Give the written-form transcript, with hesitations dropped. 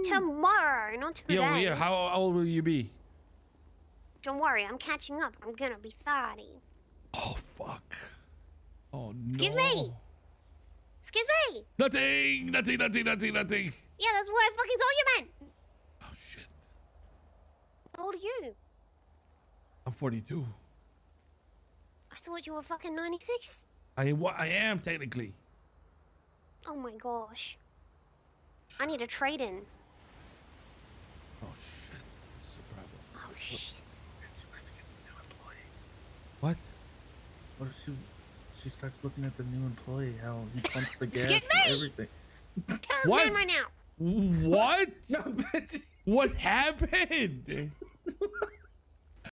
Tomorrow, not today. Yo, yeah, how old will you be? Don't worry, I'm catching up. I'm gonna be 30. Oh, fuck. Oh, no. Excuse me. Excuse me. Nothing. Yeah, that's what I fucking told you, man. Oh, shit. How old are you? I'm 42. I thought you were fucking 96. I am, technically. Oh my gosh. I need a trade-in. Oh, shit. What's the problem? Oh shit. What if it's the new employee? What? What if she starts looking at the new employee, how he pumps the gas Excuse and me! everything? Tell this What? man right now. What? No, bitch. What happened?